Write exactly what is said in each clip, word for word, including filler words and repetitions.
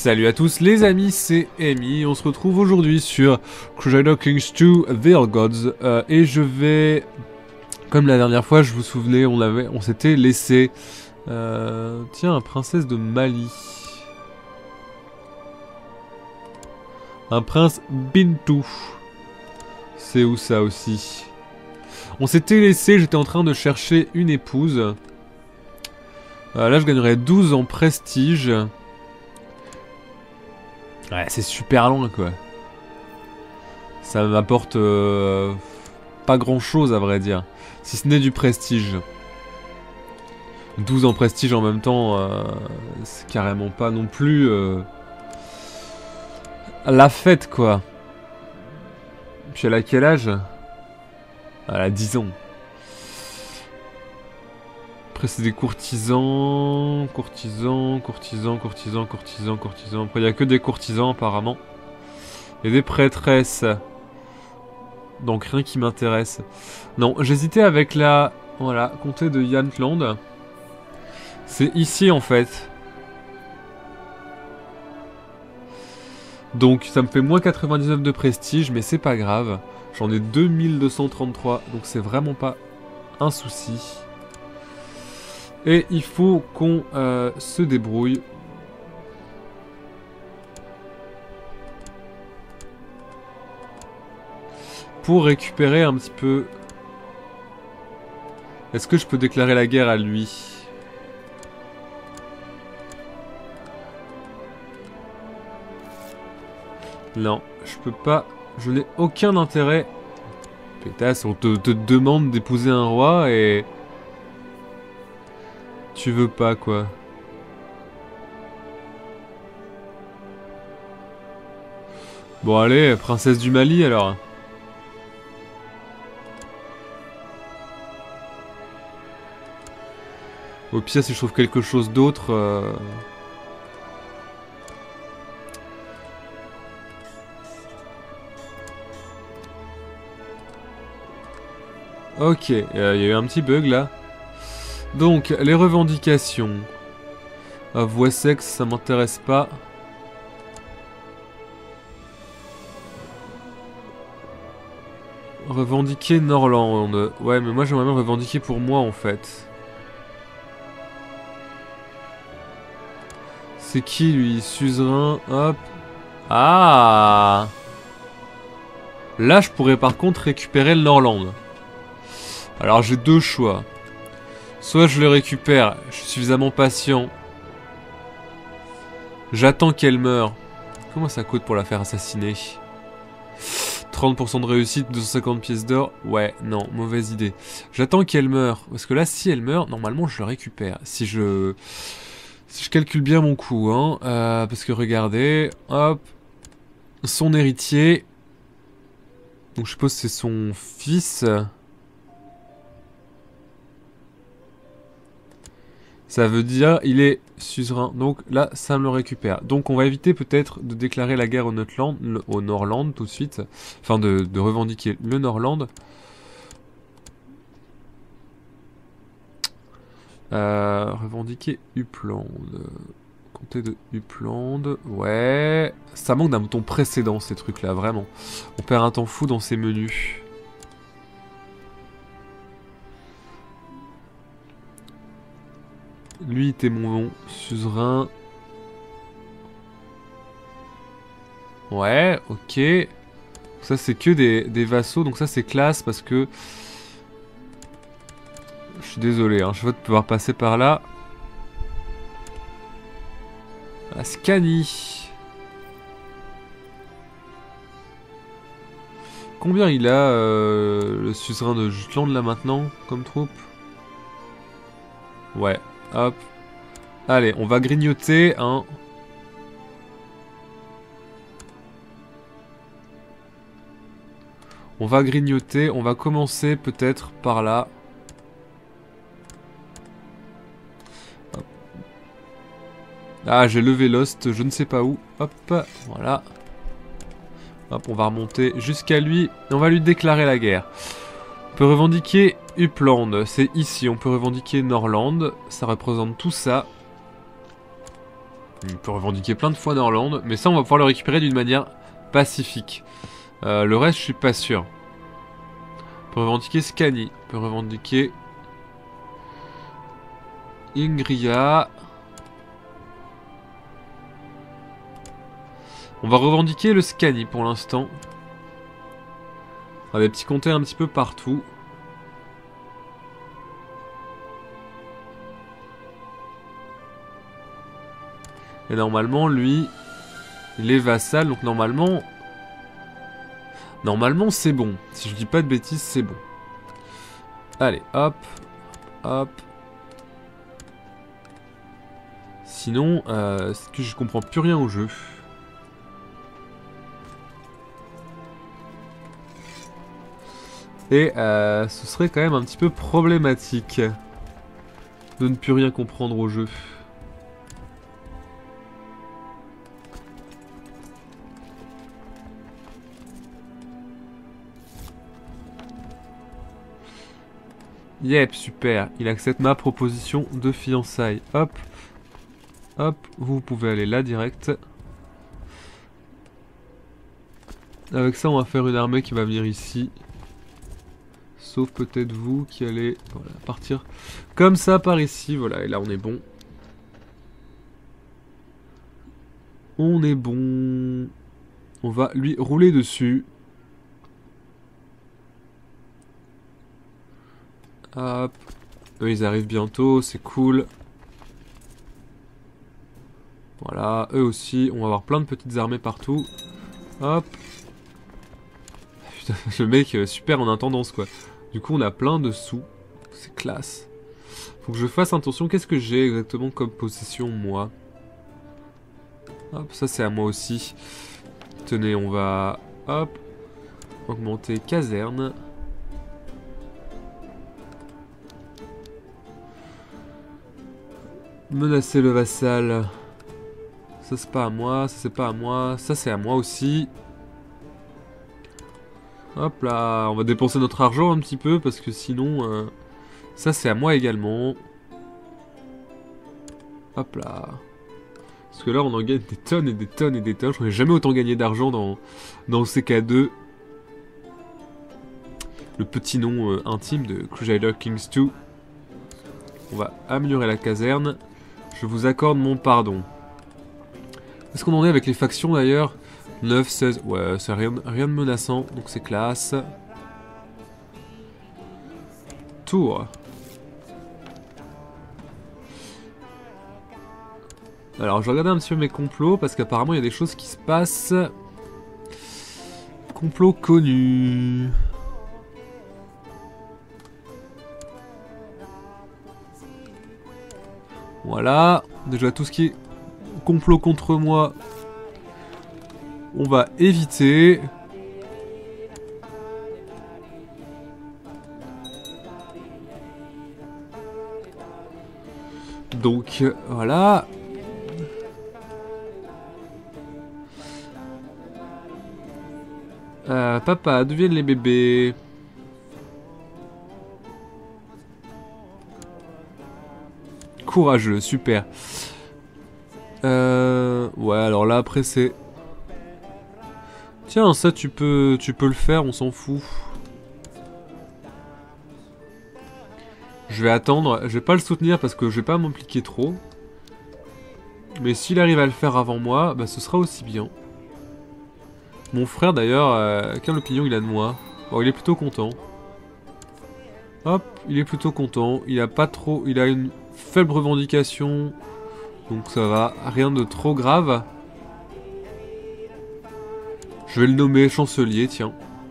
Salut à tous les amis, c'est Amy, on se retrouve aujourd'hui sur Crusader Kings deux Veil Gods euh, et je vais, comme la dernière fois je vous souvenez, on, avait, on s'était laissé, euh, tiens, un princesse de Mali, un prince Bintou, c'est où ça aussi? On s'était laissé, j'étais en train de chercher une épouse, euh, là je gagnerais douze en prestige. Ouais, c'est super loin quoi. Ça m'apporte euh, pas grand chose à vrai dire. Si ce n'est du prestige. douze en prestige en même temps, euh, c'est carrément pas non plus euh, la fête quoi. Puis elle a quel âge? Elle a dix ans. Après c'est des courtisans, courtisans, courtisans, courtisans, courtisans, courtisans. Après il n'y a que des courtisans apparemment. Et des prêtresses. Donc rien qui m'intéresse. Non, j'hésitais avec la... Voilà, comté de Jantland. C'est ici en fait. Donc ça me fait moins quatre-vingt-dix-neuf de prestige, mais c'est pas grave. J'en ai deux mille deux cent trente-trois, donc c'est vraiment pas un souci. Et il faut qu'on euh, se débrouille. Pour récupérer un petit peu... Est-ce que je peux déclarer la guerre à lui? Non, je peux pas. Je n'ai aucun intérêt. Pétasse, on te, te demande d'épouser un roi et... Tu veux pas quoi. Bon allez, princesse du Mali alors. Au pire si je trouve quelque chose d'autre... Euh... Ok, il y a eu un petit bug là. Donc, les revendications. Euh, Wessex, ça m'intéresse pas. Revendiquer Norland. Ouais, mais moi j'aimerais bien revendiquer pour moi en fait. C'est qui lui? Suzerain, hop. Ah! Là, je pourrais par contre récupérer le Norland. Alors j'ai deux choix. Soit je le récupère, je suis suffisamment patient. J'attends qu'elle meure. Comment ça coûte pour la faire assassiner? trente pour cent de réussite, deux cent cinquante pièces d'or. Ouais, non, mauvaise idée. J'attends qu'elle meure. Parce que là, si elle meurt, normalement je le récupère. Si je... Si je calcule bien mon coup, hein. Euh, parce que regardez, hop. Son héritier. Donc je suppose que c'est son fils. Ça veut dire il est suzerain. Donc là, ça me le récupère. Donc on va éviter peut-être de déclarer la guerre au Nordland, au Nordland tout de suite. Enfin de, de revendiquer le Nordland. Euh, revendiquer Uppland. Comté de Uppland. Ouais. Ça manque d'un bouton précédent ces trucs là, vraiment. On perd un temps fou dans ces menus. Lui était mon suzerain. Ouais, ok. Ça c'est que des, des vassaux, donc ça c'est classe parce que... Je suis désolé, hein, je veux pouvoir passer par là. Ascani. Combien il a euh, le suzerain de Jutland là maintenant comme troupe? Ouais. Hop. Allez, on va grignoter, hein. On va grignoter, on va commencer peut-être par là. Hop. Ah, j'ai levé Lost, je ne sais pas où. Hop, voilà. Hop, on va remonter jusqu'à lui. Et on va lui déclarer la guerre. On peut revendiquer Uppland, c'est ici. On peut revendiquer Norland, ça représente tout ça. On peut revendiquer plein de fois Norland, mais ça on va pouvoir le récupérer d'une manière pacifique. Euh, le reste je suis pas sûr. On peut revendiquer Scani, on peut revendiquer Ingria. On va revendiquer le Scani pour l'instant. On a des petits comtés un petit peu partout. Et normalement, lui, il est vassal, donc normalement... Normalement, c'est bon. Si je dis pas de bêtises, c'est bon. Allez, hop, hop. Sinon, euh, c'est que je comprends plus rien au jeu. Et euh, ce serait quand même un petit peu problématique de ne plus rien comprendre au jeu. Yep, super. Il accepte ma proposition de fiançailles. Hop. Hop. Vous pouvez aller là direct. Avec ça, on va faire une armée qui va venir ici. Sauf peut-être vous qui allez voilà, partir comme ça par ici. Voilà, et là on est bon. On est bon. On va lui rouler dessus. Hop. Eux ils arrivent bientôt, c'est cool. Voilà, eux aussi. On va avoir plein de petites armées partout. Hop. Putain, le mec euh, super en intendance quoi. Du coup on a plein de sous. C'est classe. Faut que je fasse attention. Qu'est-ce que j'ai exactement comme possession moi? Hop, ça c'est à moi aussi. Tenez, on va... Hop. Augmenter caserne. Menacer le vassal. Ça c'est pas à moi, ça c'est pas à moi. Ça c'est à moi aussi. Hop là, on va dépenser notre argent un petit peu parce que sinon... Euh, ça c'est à moi également. Hop là. Parce que là on en gagne des tonnes et des tonnes et des tonnes. Je n'ai jamais autant gagné d'argent dans, dans C K deux. Le petit nom euh, intime de Crusader Kings deux. On va améliorer la caserne. Je vous accorde mon pardon. Est-ce qu'on en est avec les factions d'ailleurs? neuf, seize, ouais, c'est rien, rien de menaçant, donc c'est classe. Tour. Alors, je vais regarder un petit peu mes complots, parce qu'apparemment, il y a des choses qui se passent. Complot connu. Voilà. Déjà, tout ce qui est complot contre moi, on va éviter. Donc, voilà. Euh, papa, d'où viennent les bébés? Courageux, super. Euh, ouais, alors là, après, c'est... Tiens, ça, tu peux, tu peux le faire, on s'en fout. Je vais attendre. Je vais pas le soutenir parce que je vais pas m'impliquer trop. Mais s'il arrive à le faire avant moi, bah ce sera aussi bien. Mon frère d'ailleurs, euh, quelle opinion il a de moi? Bon, il est plutôt content. Hop, il est plutôt content. Il a pas trop, il a une faible revendication, donc ça va, rien de trop grave. Je vais le nommer chancelier, tiens.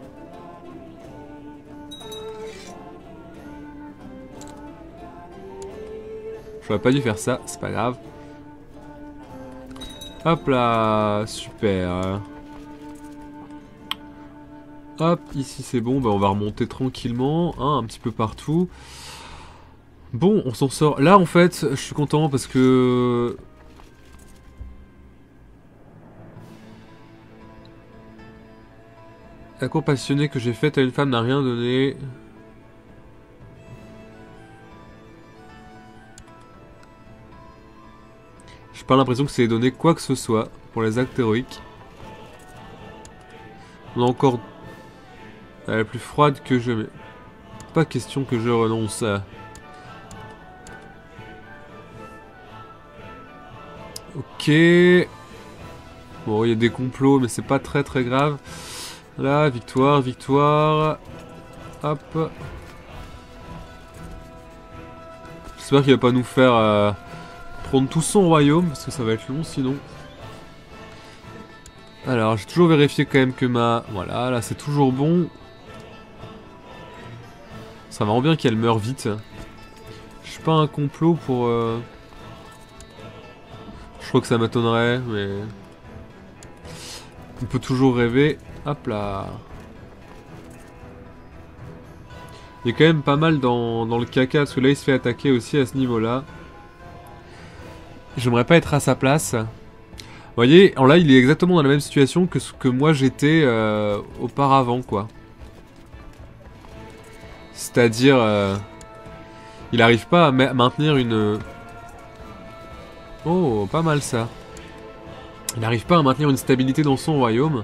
J'aurais pas dû faire ça, c'est pas grave. Hop là, super. Hop, ici c'est bon, bah on va remonter tranquillement, hein, un petit peu partout. Bon, on s'en sort. Là en fait, je suis content parce que... La cour passionnée que j'ai faite à une femme n'a rien donné. Je J'ai pas l'impression que c'est donné quoi que ce soit pour les actes héroïques. On a encore... Elle est plus froide que je... Mais... Pas question que je renonce à... Ok. Bon, il y a des complots, mais c'est pas très très grave. Là, victoire, victoire. Hop. J'espère qu'il va pas nous faire euh, prendre tout son royaume, parce que ça va être long sinon. Alors, j'ai toujours vérifié quand même que ma... Voilà, là c'est toujours bon. Ça m'arrange bien qu'elle meure vite. Je suis pas un complot pour... Euh... Je crois que ça m'étonnerait, mais... On peut toujours rêver. Hop là. Il est quand même pas mal dans, dans le caca, parce que là il se fait attaquer aussi à ce niveau-là. J'aimerais pas être à sa place. Vous voyez, là il est exactement dans la même situation que ce que moi j'étais euh, auparavant, quoi. C'est-à-dire... Euh, il arrive pas à ma maintenir une... Oh, pas mal ça. Il n'arrive pas à maintenir une stabilité dans son royaume.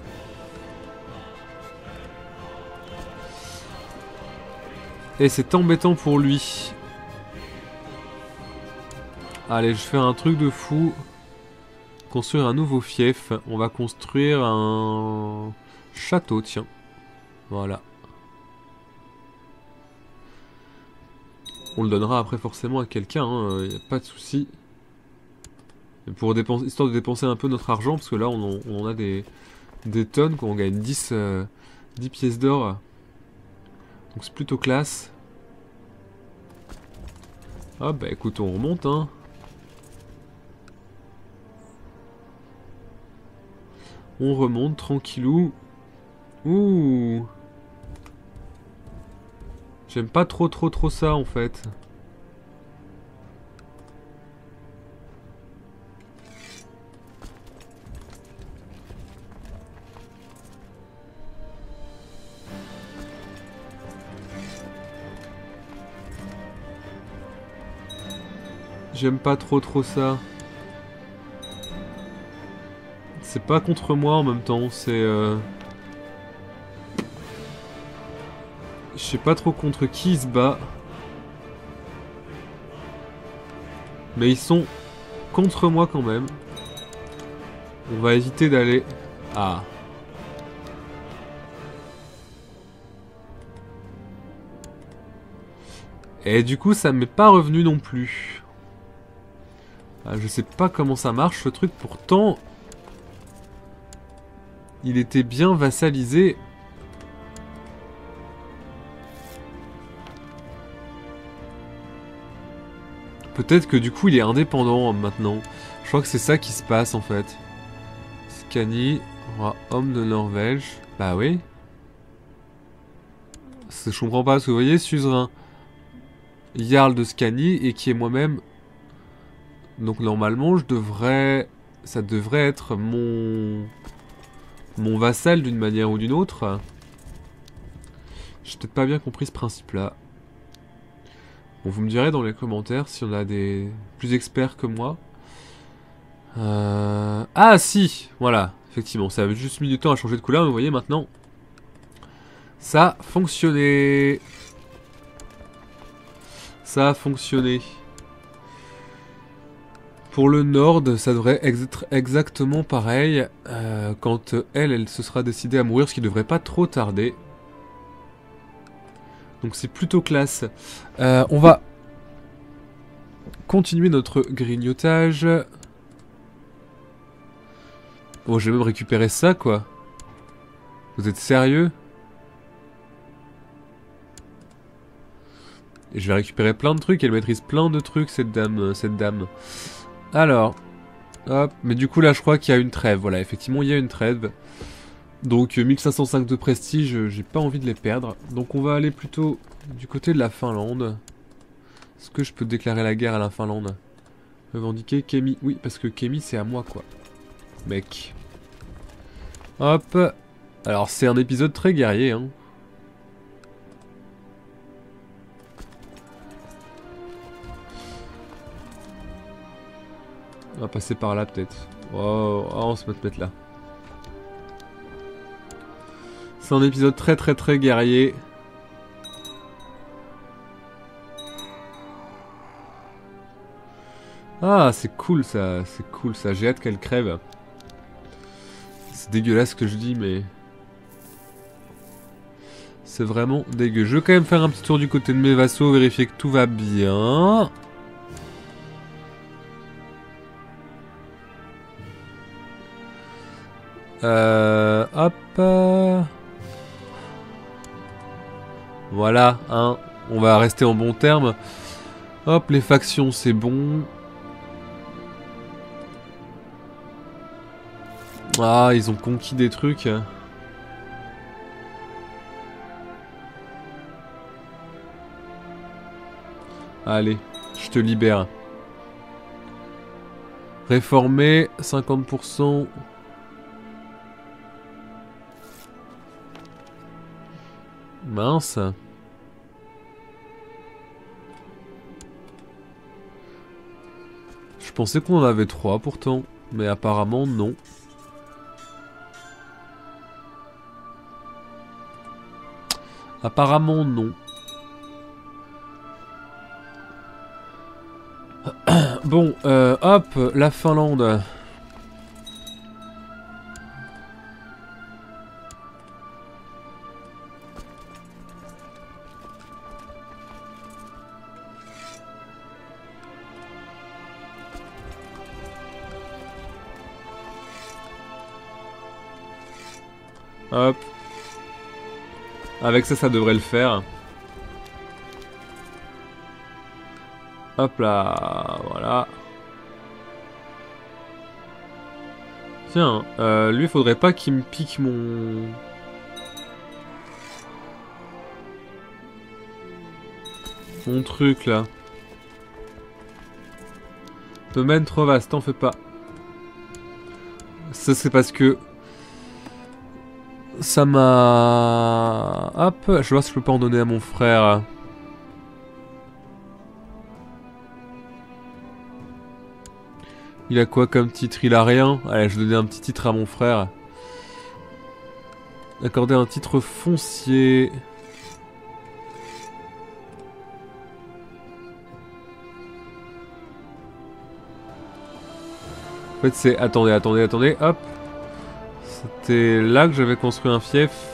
Et c'est embêtant pour lui. Allez, je fais un truc de fou. Construire un nouveau fief. On va construire un château, tiens. Voilà. On le donnera après forcément à quelqu'un, hein, y a pas de souci. Pour dépenser, histoire de dépenser un peu notre argent, parce que là on en, on en a des, des tonnes, quoi. On gagne dix, euh, dix pièces d'or. Donc c'est plutôt classe. Ah bah écoute, on remonte, hein. On remonte tranquillou. Ouh. J'aime pas trop trop trop ça en fait. J'aime pas trop trop ça. C'est pas contre moi en même temps, c'est... Euh... Je sais pas trop contre qui il se bat. Mais ils sont contre moi quand même. On va éviter d'aller... Ah. Et du coup ça m'est pas revenu non plus. Ah, je sais pas comment ça marche ce truc, pourtant... Il était bien vassalisé. Peut-être que du coup il est indépendant maintenant. Je crois que c'est ça qui se passe en fait. Skani, roi homme de Norvège. Bah oui. Je comprends pas, parce que vous voyez, suzerain Jarl de Skani et qui est moi-même. Donc normalement je devrais... Ça devrait être mon... Mon vassal d'une manière ou d'une autre. J'ai peut-être pas bien compris ce principe-là. Bon, vous me direz dans les commentaires si on a des plus experts que moi. Euh... Ah si, voilà, effectivement, ça avait juste mis du temps à changer de couleur, mais vous voyez maintenant, ça a fonctionné. Ça a fonctionné. Pour le Nord, ça devrait être exactement pareil euh, quand elle, elle se sera décidée à mourir, ce qui devrait pas trop tarder. Donc c'est plutôt classe. Euh, on va continuer notre grignotage. Oh, j'ai même récupéré ça, quoi. Vous êtes sérieux? Et je vais récupérer plein de trucs. Elle maîtrise plein de trucs, cette dame. Cette dame. Alors. Hop. Mais du coup, là, je crois qu'il y a une trêve. Voilà, effectivement, il y a une trêve. Donc, mille cinq cent cinq de prestige, j'ai pas envie de les perdre. Donc, on va aller plutôt du côté de la Finlande. Est-ce que je peux déclarer la guerre à la Finlande? Revendiquer Kemi. Oui, parce que Kemi, c'est à moi, quoi. Mec. Hop. Alors, c'est un épisode très guerrier, hein. On va passer par là peut-être. Oh, oh, on se met mettre là. C'est un épisode très très très guerrier. Ah, c'est cool ça, c'est cool ça. J'ai hâte qu'elle crève. C'est dégueulasse ce que je dis, mais... C'est vraiment dégueu. Je vais quand même faire un petit tour du côté de mes vassaux, vérifier que tout va bien. Euh... Hop. Voilà, hein. On va rester en bon terme. Hop, les factions, c'est bon. Ah, ils ont conquis des trucs. Allez, je te libère. Réformer, cinquante pour cent. Mince. Je pensais qu'on en avait trois pourtant, mais apparemment non. Apparemment non. Bon, euh, hop, la Finlande. Hop. Avec ça, ça devrait le faire. Hop là, voilà. Tiens, euh, lui, faudrait pas qu'il me pique mon... Mon truc, là. Domaine trop vaste, t'en fais pas. Ça, c'est parce que... Ça m'a... Hop, je vais voir si je peux pas en donner à mon frère. Il a quoi comme titre? Il a rien. Allez, je vais donner un petit titre à mon frère. Accorder un titre foncier. En fait, c'est... Attendez, attendez, attendez, hop. C'était là que j'avais construit un fief.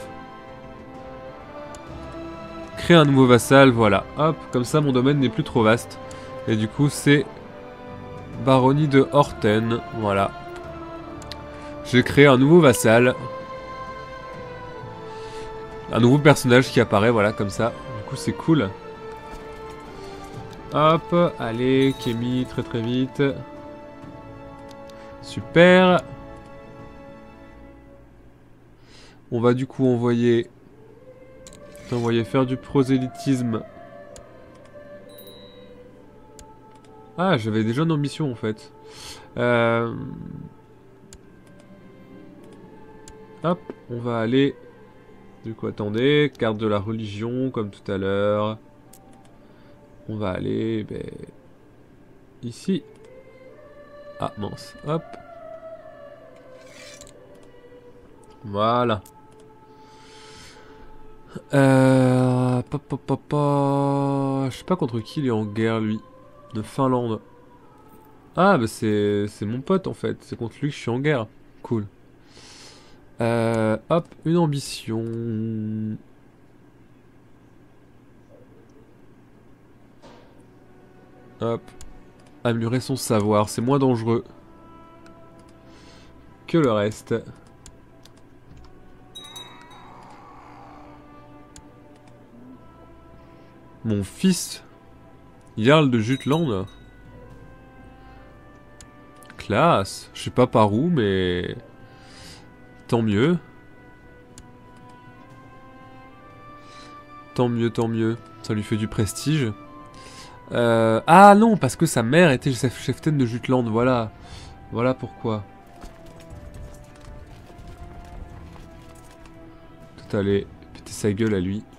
Créer un nouveau vassal, voilà. Hop, comme ça, mon domaine n'est plus trop vaste. Et du coup, c'est... Baronnie de Horten, voilà. J'ai créé un nouveau vassal. Un nouveau personnage qui apparaît, voilà, comme ça. Du coup, c'est cool. Hop, allez, Kémy, très très vite. Super. On va du coup envoyer... Envoyer faire du prosélytisme. Ah, j'avais déjà une ambition en fait. Euh... Hop, on va aller... Du coup, attendez, carte de la religion, comme tout à l'heure. On va aller... Ben... Ici. Ah, mince, hop. Voilà. Euh... Pa, pa, pa, pa... Je sais pas contre qui il est en guerre, lui. De Finlande. Ah, bah c'est c'est mon pote, en fait. C'est contre lui que je suis en guerre. Cool. Euh, hop, une ambition. Hop. Améliorer son savoir, c'est moins dangereux que le reste. Mon fils, Jarl de Jutland. Classe. Je sais pas par où, mais... Tant mieux. Tant mieux, tant mieux. Ça lui fait du prestige. Euh... Ah non, parce que sa mère était cheftaine de Jutland, voilà. Voilà pourquoi. Tout allait péter sa gueule à lui.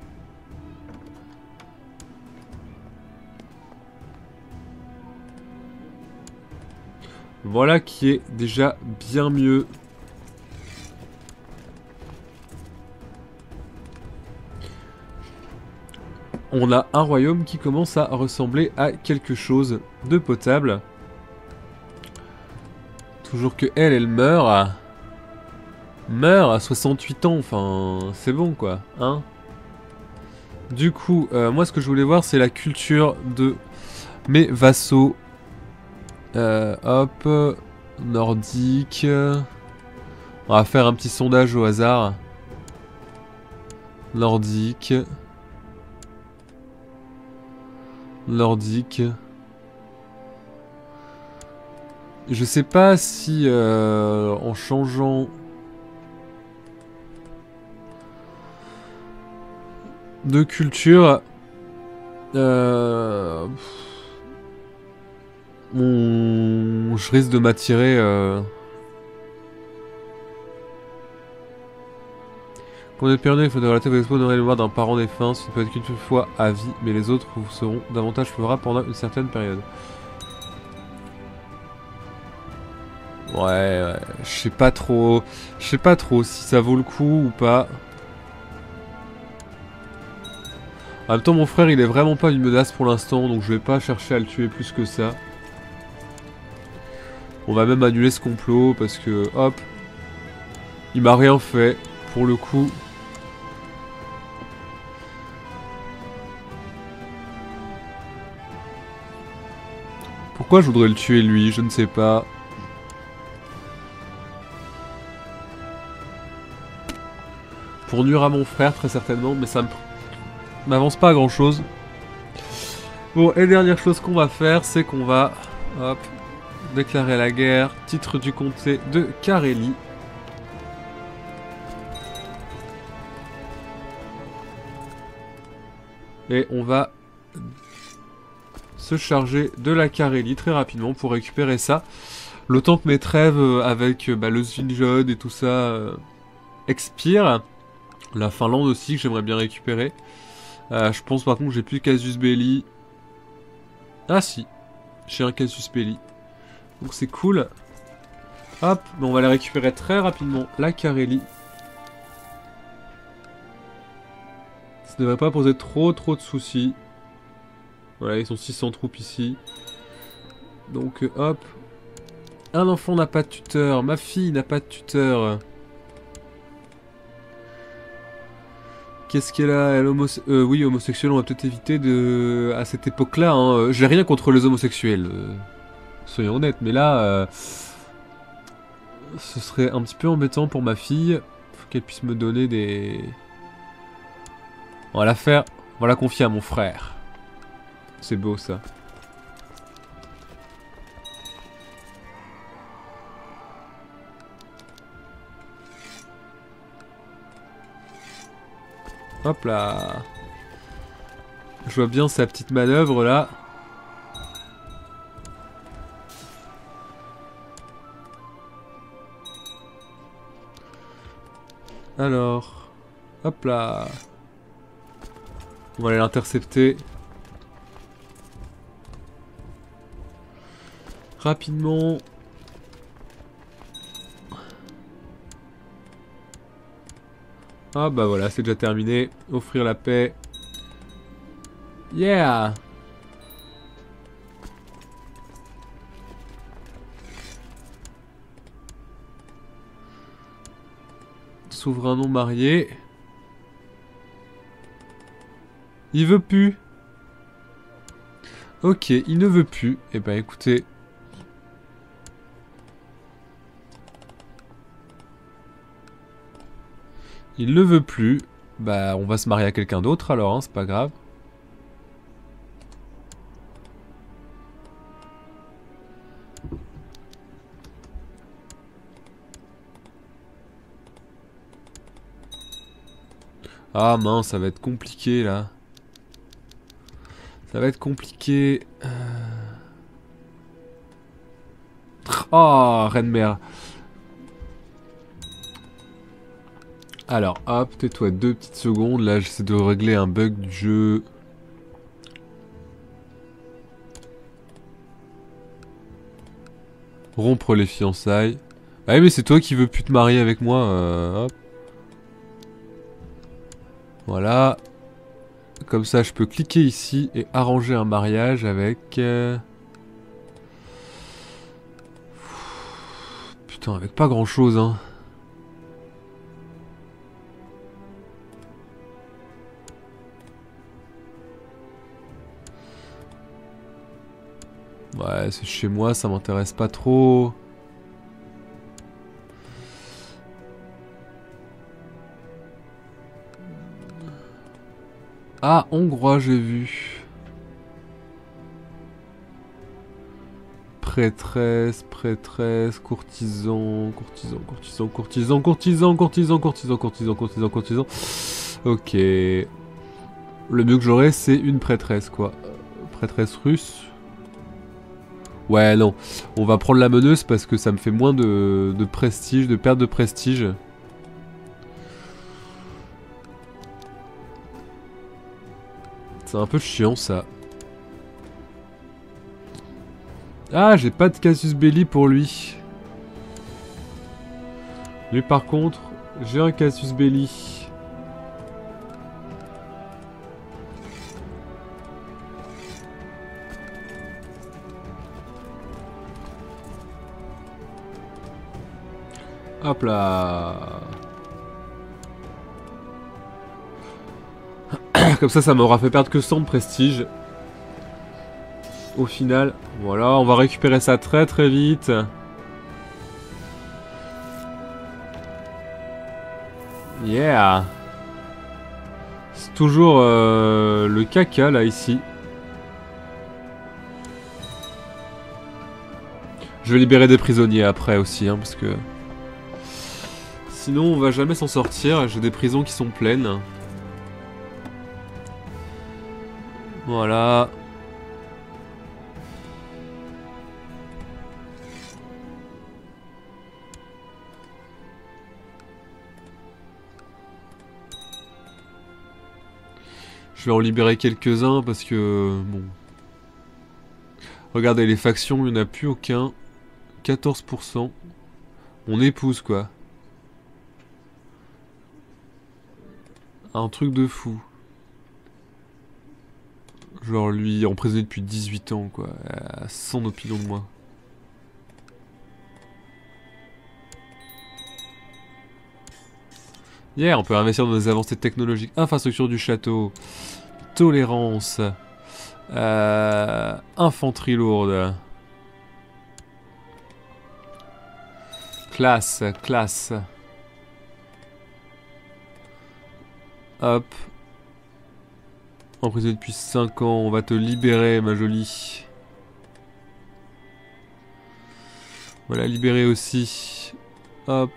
Voilà qui est déjà bien mieux. On a un royaume qui commence à ressembler à quelque chose de potable. Toujours que elle, elle meurt. Meurt à soixante-huit ans, enfin, c'est bon quoi, hein. Du coup, euh, moi ce que je voulais voir, c'est la culture de mes vassaux. Euh, hop, nordique. On va faire un petit sondage au hasard. Nordique. Nordique. Je sais pas si euh, en changeant de culture, euh, on... je risque de m'attirer. Euh... Pour être perdu, il faut relater vos exploits honorer le mémoire d'un parent défunt. Ce ne peut être qu'une fois à vie, mais les autres vous seront davantage favorables pendant une certaine période. Ouais, ouais, je sais pas trop, je sais pas trop si ça vaut le coup ou pas. En même temps, mon frère, il est vraiment pas une menace pour l'instant, donc je vais pas chercher à le tuer plus que ça. On va même annuler ce complot parce que, hop, il m'a rien fait pour le coup. Pourquoi je voudrais le tuer lui? Je ne sais pas. Pour nuire à mon frère, très certainement, mais ça m'avance pas à grand chose. Bon, et dernière chose qu'on va faire, c'est qu'on va, hop, déclarer la guerre, titre du comté de Carélie. Et on va se charger de la Carélie très rapidement pour récupérer ça. Le temps que mes trêves avec bah, le Svinjod et tout ça euh, expirent. La Finlande aussi que j'aimerais bien récupérer. Euh, je pense par contre que j'ai plus Casus Belli. Ah si, j'ai un Casus Belli. Donc c'est cool. Hop, mais on va la récupérer très rapidement. La Carélie. Ça ne devrait pas poser trop trop de soucis. Voilà, ils sont six cents troupes ici. Donc euh, hop. Un enfant n'a pas de tuteur. Ma fille n'a pas de tuteur. Qu'est-ce qu'elle a? Elle homose euh, oui, homosexuelle, on va peut-être éviter de... à cette époque-là. Hein. J'ai rien contre les homosexuels. Euh, soyons honnêtes. Mais là... Euh, ce serait un petit peu embêtant pour ma fille. Faut qu'elle puisse me donner des... On va la faire... On va la confier à mon frère. C'est beau ça. Hop là. Je vois bien sa petite manœuvre là. Alors. Hop là. On va aller l'intercepter. Rapidement. Ah bah voilà, c'est déjà terminé. Offrir la paix. Yeah! Souverain non marié. Il veut plus. Ok, il ne veut plus. Eh ben écoutez... Il ne veut plus. Bah, on va se marier à quelqu'un d'autre alors, hein, c'est pas grave. Ah mince, ça va être compliqué là. Ça va être compliqué. Oh, reine-mère. Alors, hop, tais-toi deux petites secondes. Là, j'essaie de régler un bug du jeu. Rompre les fiançailles. Ah oui, mais c'est toi qui veux plus te marier avec moi. Euh, hop. Voilà. Comme ça, je peux cliquer ici et arranger un mariage avec... Euh... Putain, avec pas grand chose, hein. Ouais, c'est chez moi, ça m'intéresse pas trop. Ah, hongrois, j'ai vu. Prêtresse, prêtresse, courtisan, courtisan, courtisan, courtisan, courtisan, courtisan, courtisan, courtisan, courtisan, courtisan. Ok. Le mieux que j'aurais, c'est une prêtresse, quoi. Prêtresse russe. Ouais, non. On va prendre la meneuse parce que ça me fait moins de, de prestige, de perte de prestige. C'est un peu chiant, ça. Ah, j'ai pas de casus belli pour lui. Lui, par contre, j'ai un casus belli. Hop là. Comme ça, ça m'aura fait perdre que cent de prestige. Au final, voilà, on va récupérer ça très très vite. Yeah. C'est toujours euh, le caca là ici. Je vais libérer des prisonniers après aussi, hein, parce que... Sinon on va jamais s'en sortir, j'ai des prisons qui sont pleines. Voilà. Je vais en libérer quelques-uns parce que... Bon... Regardez les factions, il n'y en a plus aucun. quatorze pour cent. On épouse quoi. Un truc de fou. Genre lui emprisonné depuis dix-huit ans quoi. Sans opinion de moi. Yeah, on peut investir dans des avancées technologiques. Infrastructure du château. Tolérance. Euh, infanterie lourde. Classe, classe. Hop. Emprisonné depuis cinq ans, on va te libérer ma jolie. Voilà, libérer aussi. Hop.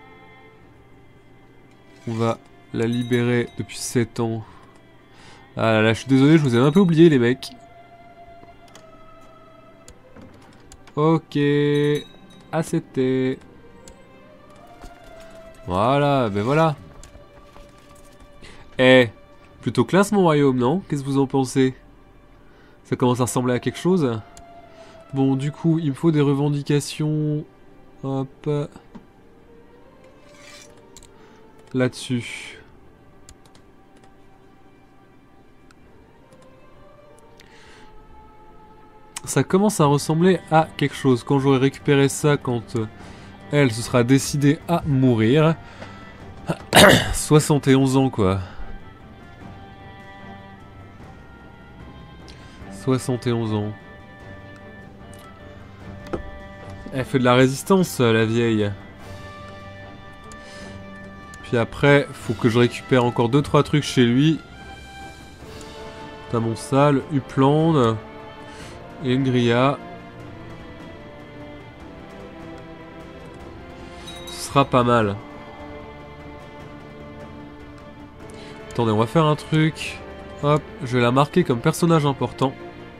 On va la libérer depuis sept ans. Ah là là, je suis désolé, je vous ai un peu oublié les mecs. Ok. Accepté. Voilà, ben voilà. Eh, plutôt classe mon royaume, non? Qu'est-ce que vous en pensez? Ça commence à ressembler à quelque chose? Bon, du coup, il me faut des revendications. Hop. Là-dessus. Ça commence à ressembler à quelque chose. Quand j'aurai récupéré ça, quand euh, elle se sera décidée à mourir. soixante et onze ans, quoi. soixante et onze ans. Elle fait de la résistance, la vieille. Puis après, faut que je récupère encore deux trois trucs chez lui. T'as mon sale, Upland. Et Ngria. Ce sera pas mal. Attendez, on va faire un truc. Hop, je vais la marquer comme personnage important.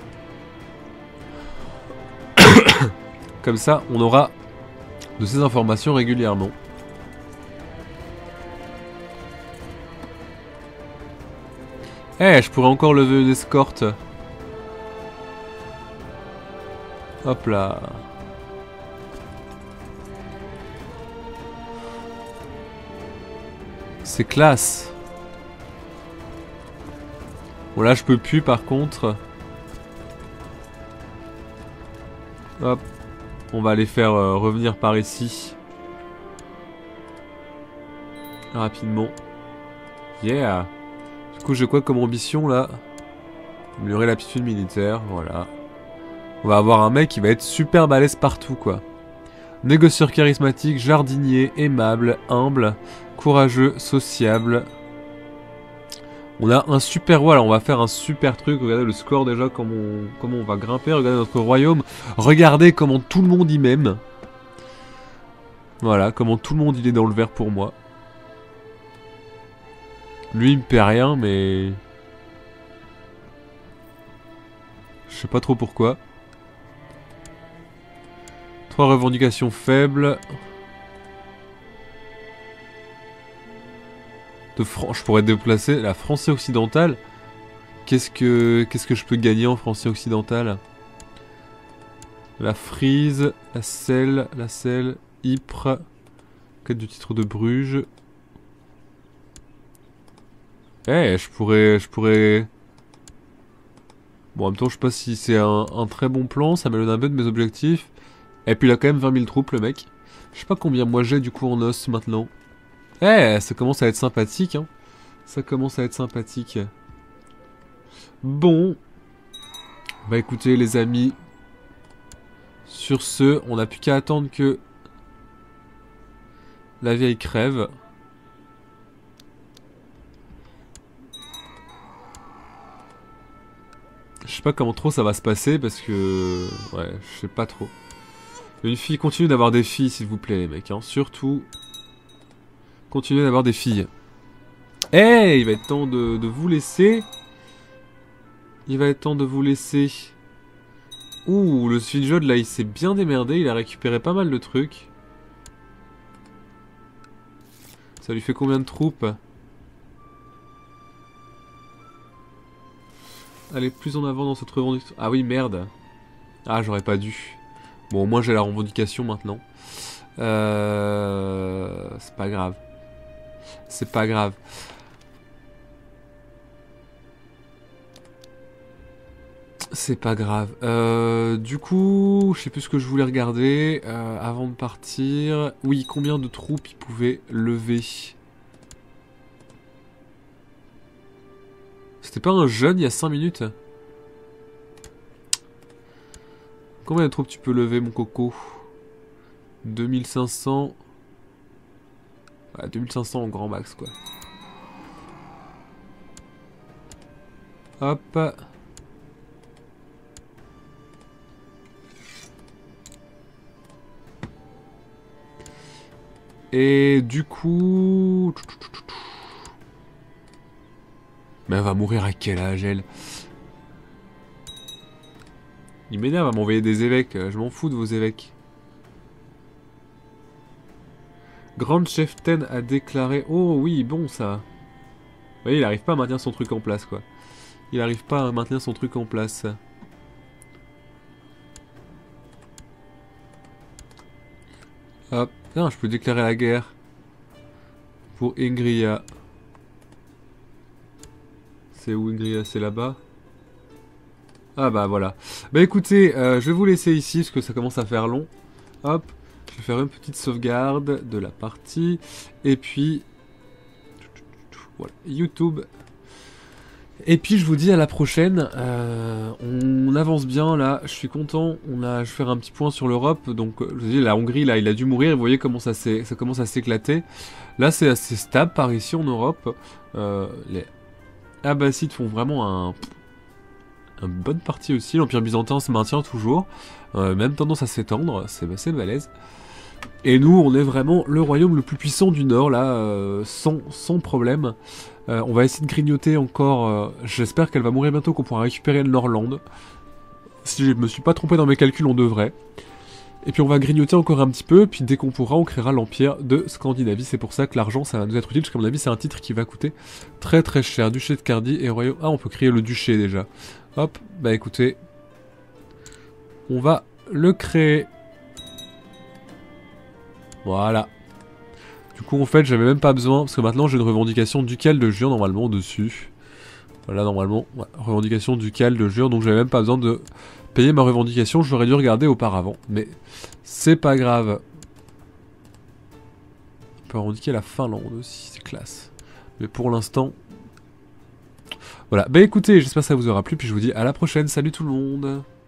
Comme ça, on aura de ces informations régulièrement. Eh, hey, je pourrais encore lever une escorte. Hop là. C'est classe. Bon là je peux plus par contre. Hop. On va les faire euh, revenir par ici. Rapidement. Yeah. Du coup j'ai quoi comme ambition là? Améliorer l'aptitude militaire, voilà. On va avoir un mec qui va être super balèze partout quoi. Négocieur charismatique, jardinier, aimable, humble, courageux, sociable. On a un super... Voilà, on va faire un super truc. Regardez le score déjà, comment on, comment on va grimper. Regardez notre royaume. Regardez comment tout le monde y m'aime. Voilà, comment tout le monde il est dans le vert pour moi. Lui il me paie rien, mais... Je sais pas trop pourquoi. Trois revendications faibles. De Fran- je pourrais déplacer la Français occidentale. Qu'est-ce que qu'est-ce que je peux gagner en Français occidental? La Frise, la Selle, la Selle, Ypres, quête du titre de Bruges. Eh, je pourrais, je pourrais. Bon, en même temps, je sais pas si c'est un, un très bon plan. Ça m'éloigne un peu de mes objectifs. Et puis il a quand même vingt mille troupes, le mec. Je sais pas combien moi j'ai du coup en os maintenant. Eh, ça commence à être sympathique, hein. Ça commence à être sympathique. Bon. Bah écoutez, les amis. Sur ce, on n'a plus qu'à attendre que la vieille crève. Je sais pas comment trop ça va se passer parce que... Ouais, je sais pas trop. Une fille, continuez d'avoir des filles s'il vous plaît les mecs, hein. Surtout, continuez d'avoir des filles. Eh, hey, il va être temps de, de vous laisser. Il va être temps de vous laisser. Ouh, le Svinjod là il s'est bien démerdé, il a récupéré pas mal de trucs. Ça lui fait combien de troupes? Allez, plus en avant dans cette revendication. Ah oui, merde. Ah, j'aurais pas dû. Bon, au moins j'ai la revendication maintenant. Euh... C'est pas grave. C'est pas grave. C'est pas grave. Euh, du coup, je sais plus ce que je voulais regarder euh, avant de partir. Oui, combien de troupes il pouvait lever? C'était pas un jeune il y a cinq minutes? Combien de troupes tu peux lever, mon coco? deux mille cinq cents. Ouais, deux mille cinq cents en grand max, quoi. Hop. Et du coup... Mais elle va mourir à quel âge, elle? Il m'énerve à m'envoyer des évêques. Je m'en fous de vos évêques. Grand Chieftain a déclaré... Oh oui, bon ça. Vous voyez, il arrive pas à maintenir son truc en place, quoi. Il arrive pas à maintenir son truc en place. Hop. Non, je peux déclarer la guerre. Pour Ingria. C'est où Ingria? C'est là-bas. Ah bah voilà. Bah écoutez, euh, je vais vous laisser ici parce que ça commence à faire long. Hop. Je vais faire une petite sauvegarde de la partie. Et puis... Voilà. YouTube. Et puis je vous dis à la prochaine. Euh, on avance bien là. Je suis content. On a, je vais faire un petit point sur l'Europe. Donc je vous dis, la Hongrie là, il a dû mourir. Vous voyez comment ça, ça commence à s'éclater. Là c'est assez stable par ici en Europe. Euh, les Abbassides font vraiment un... une bonne partie aussi. L'Empire byzantin se maintient toujours. Euh, même tendance à s'étendre. C'est assez balèze. Et nous, on est vraiment le royaume le plus puissant du Nord, là, euh, sans, sans problème. Euh, on va essayer de grignoter encore... Euh, J'espère qu'elle va mourir bientôt, qu'on pourra récupérer le Norland. Si je me suis pas trompé dans mes calculs, on devrait. Et puis on va grignoter encore un petit peu, puis dès qu'on pourra, on créera l'Empire de Scandinavie. C'est pour ça que l'argent, ça va nous être utile, parce qu'à mon avis, c'est un titre qui va coûter très très cher. Duché de Cardie et royaume... Ah, on peut créer le duché, déjà. Hop, bah écoutez... On va le créer... Voilà. Du coup, en fait, j'avais même pas besoin, parce que maintenant j'ai une revendication ducale de Jure normalement dessus. Voilà, normalement, ouais, revendication ducale de Jure, donc j'avais même pas besoin de payer ma revendication, j'aurais dû regarder auparavant. Mais c'est pas grave. On peut revendiquer la Finlande aussi, c'est classe. Mais pour l'instant... Voilà, bah écoutez, j'espère que ça vous aura plu, puis je vous dis à la prochaine, salut tout le monde.